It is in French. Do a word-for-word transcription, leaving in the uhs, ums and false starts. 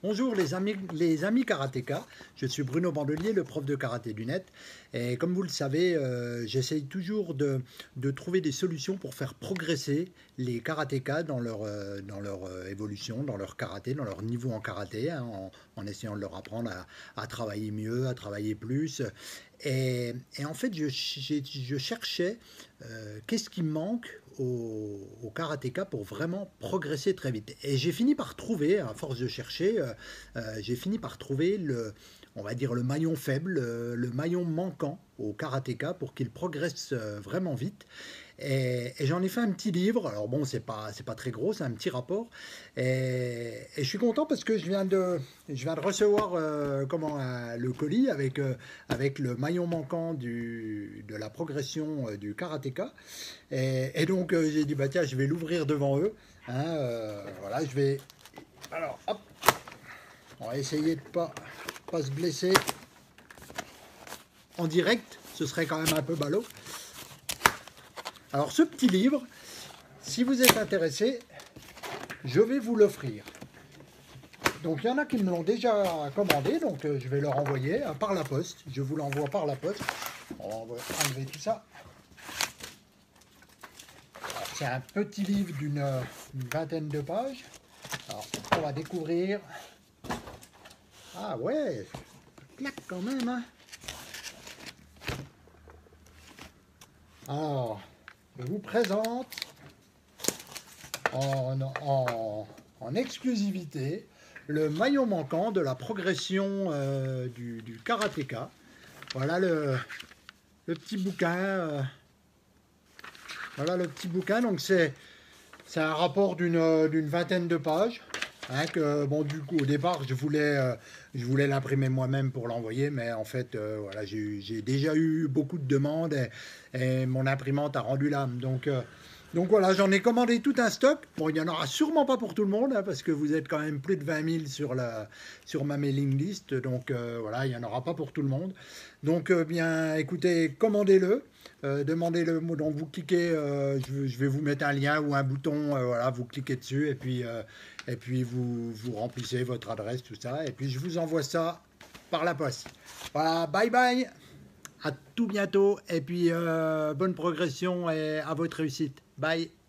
Bonjour les amis, les amis karatéka, je suis Bruno Bandelier, le prof de karaté du net. Et comme vous le savez, euh, j'essaye toujours de, de trouver des solutions pour faire progresser les karatékas dans leur, euh, dans leur euh, évolution, dans leur karaté, dans leur niveau en karaté, hein, en, en essayant de leur apprendre à, à travailler mieux, à travailler plus. Et, et en fait, je, je cherchais euh, qu'est-ce qui manque au, au karatéka pour vraiment progresser très vite. Et j'ai fini par trouver, à force de chercher, euh, euh, j'ai fini par trouver le, on va dire le maillon faible, euh, le maillon manquant au karatéka pour qu'il progresse euh, vraiment vite. Et, et j'en ai fait un petit livre. Alors bon, c'est pas c'est pas très gros, c'est un petit rapport. Et, et je suis content parce que je viens de je viens de recevoir euh, comment un- le colis avec euh, avec le maillon manquant du de la progression euh, du karatéka. Et, et donc euh, j'ai dit bah tiens, je vais l'ouvrir devant eux. Hein, euh, voilà, je vais alors hop, on va essayer de pas pas se blesser en direct. Ce serait quand même un peu ballot. Alors ce petit livre, si vous êtes intéressé, je vais vous l'offrir. Donc il y en a qui me l'ont déjà commandé, donc euh, je vais leur envoyer euh, par la poste. Je vous l'envoie par la poste. On va enlever tout ça. C'est un petit livre d'une euh, vingtaine de pages. Alors on va découvrir. Ah ouais, claque quand même. Hein. Alors, je vous présente en, en, en exclusivité le maillon manquant de la progression euh, du, du karatéka. Voilà le, le petit bouquin. Euh, voilà le petit bouquin. Donc c'est c'est un rapport d'une d'une vingtaine de pages. Hein, que bon du coup au départ je voulais euh, je voulais l'imprimer moi-même pour l'envoyer, mais en fait euh, voilà j'ai j'ai déjà eu beaucoup de demandes et, et mon imprimante a rendu l'âme. Donc euh, donc voilà, j'en ai commandé tout un stock. Bon, il n'y en aura sûrement pas pour tout le monde, hein, parce que vous êtes quand même plus de vingt mille sur, la, sur ma mailing list. Donc euh, voilà, il n'y en aura pas pour tout le monde. Donc euh, bien, écoutez, commandez-le. Euh, demandez-le. Donc vous cliquez, euh, je, je vais vous mettre un lien ou un bouton. Euh, voilà, vous cliquez dessus et puis, euh, et puis vous, vous remplissez votre adresse, tout ça. Et puis je vous envoie ça par la poste. Voilà, bye bye. À tout bientôt et puis euh, bonne progression et à votre réussite. Bye.